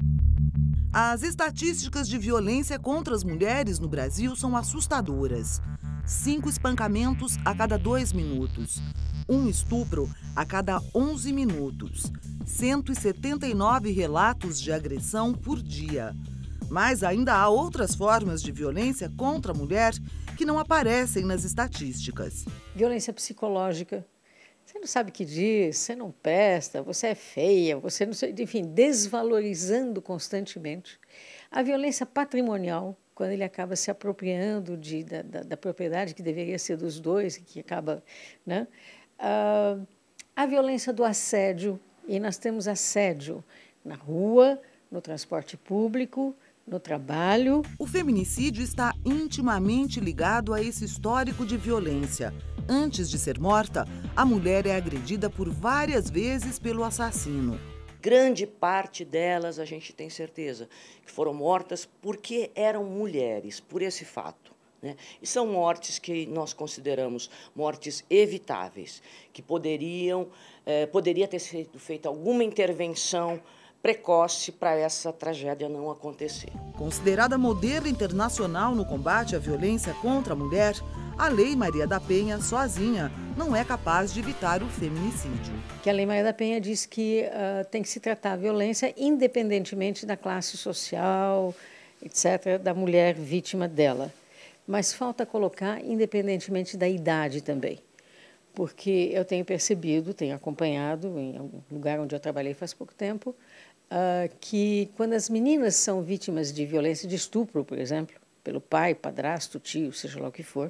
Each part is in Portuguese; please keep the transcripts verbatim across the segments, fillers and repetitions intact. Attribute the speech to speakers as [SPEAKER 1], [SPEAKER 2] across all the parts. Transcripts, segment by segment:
[SPEAKER 1] As estatísticas de violência contra as mulheres no Brasil são assustadoras. Cinco espancamentos a cada dois minutos. Um estupro a cada onze minutos. cento e setenta e nove relatos de agressão por dia. Mas ainda há outras formas de violência contra a mulher que não aparecem nas estatísticas.
[SPEAKER 2] Violência psicológica. Você não sabe o que diz, você não presta, você é feia, você não sei, enfim, desvalorizando constantemente. A violência patrimonial, quando ele acaba se apropriando de, da, da, da propriedade que deveria ser dos dois, que acaba, né? Ah, a violência do assédio, e nós temos assédio na rua, no transporte público, no trabalho.
[SPEAKER 1] O feminicídio está intimamente ligado a esse histórico de violência. Antes de ser morta, a mulher é agredida por várias vezes pelo assassino.
[SPEAKER 3] Grande parte delas, a gente tem certeza, que foram mortas porque eram mulheres, por esse fato, né? E são mortes que nós consideramos mortes evitáveis, que poderiam, eh, poderia ter sido feita alguma intervenção precoce para essa tragédia não acontecer.
[SPEAKER 1] Considerada modelo internacional no combate à violência contra a mulher, a Lei Maria da Penha, sozinha, não é capaz de evitar o feminicídio.
[SPEAKER 2] Que a Lei Maria da Penha diz que uh, tem que se tratar a violência independentemente da classe social, etcétera, da mulher vítima dela. Mas falta colocar independentemente da idade também. Porque eu tenho percebido, tenho acompanhado em algum lugar onde eu trabalhei faz pouco tempo, uh, que quando as meninas são vítimas de violência de estupro, por exemplo, pelo pai, padrasto, tio, seja lá o que for,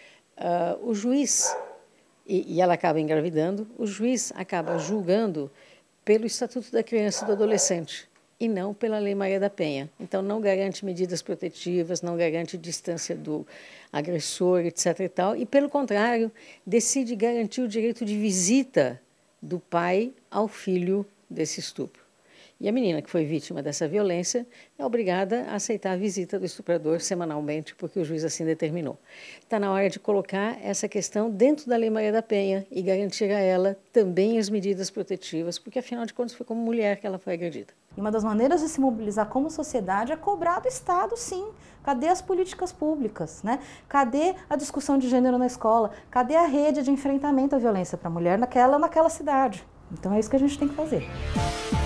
[SPEAKER 2] uh, o juiz, e, e ela acaba engravidando, o juiz acaba julgando pelo Estatuto da Criança e do Adolescente e não pela Lei Maria da Penha. Então, não garante medidas protetivas, não garante distância do agressor, etcétera e tal, e, pelo contrário, decide garantir o direito de visita do pai ao filho desse estupro. E a menina que foi vítima dessa violência é obrigada a aceitar a visita do estuprador semanalmente, porque o juiz assim determinou. Está na hora de colocar essa questão dentro da Lei Maria da Penha e garantir a ela também as medidas protetivas, porque, afinal de contas, foi como mulher que ela foi agredida.
[SPEAKER 4] E uma das maneiras de se mobilizar como sociedade é cobrar do Estado, sim. Cadê as políticas públicas, né? Cadê a discussão de gênero na escola? Cadê a rede de enfrentamento à violência para a mulher naquela, naquela cidade? Então é isso que a gente tem que fazer.